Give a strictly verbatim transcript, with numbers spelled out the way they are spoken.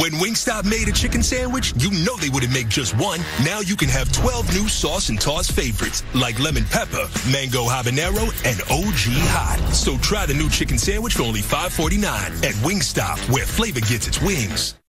When Wingstop made a chicken sandwich, you know they wouldn't make just one. Now you can have twelve new sauce and toss favorites like lemon pepper, mango habanero, and O G hot. So try the new chicken sandwich for only five forty-nine at Wingstop, where flavor gets its wings.